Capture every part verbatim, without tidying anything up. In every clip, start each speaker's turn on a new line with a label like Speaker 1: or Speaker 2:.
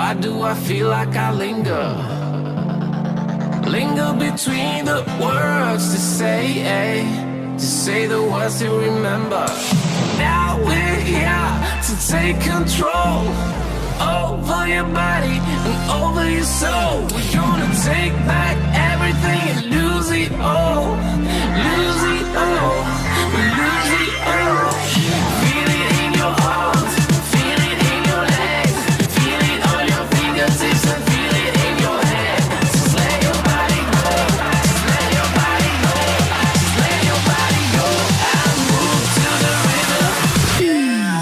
Speaker 1: Why do I feel like I linger? Linger between the words to say, eh? To say the words to remember. Now we're here to take control over your body and over your soul. We're gonna take back everything and lose it all. Lose it all. Lose it all. Feel it in your arms. Feel it in your legs. Feel it on your fingertips and feel it in your head. Just let your body go. Just let your body go. Just let your body go and move to the rhythm. Yeah.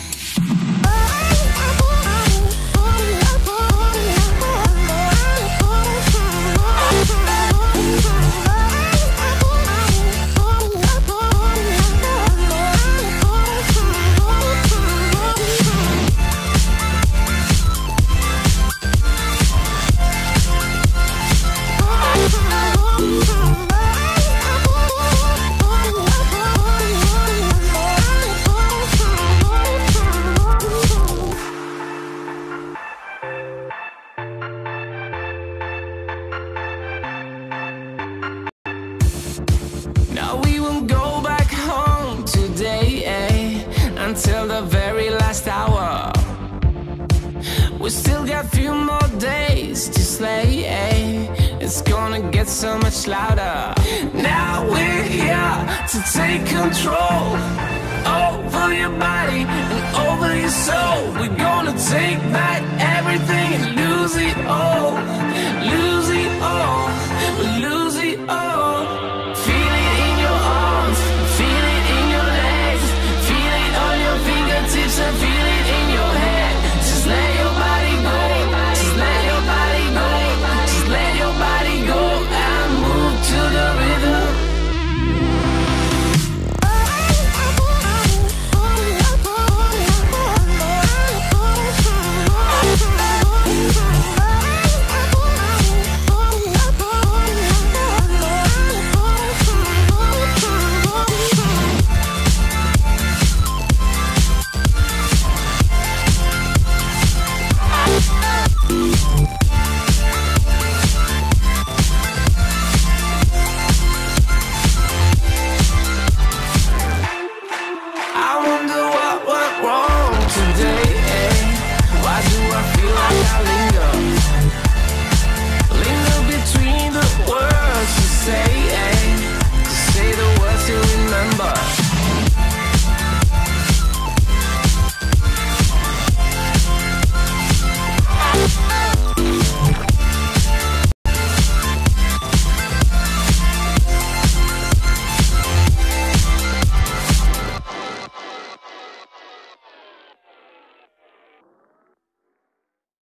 Speaker 1: Now we won't go back home today, eh? Until the very last hour. We still got a few more days to slay, eh? It's gonna get so much louder. Now we're here to take control over your body and over your soul. We're gonna take back everything and lose it all. Lose it all. Lose it all.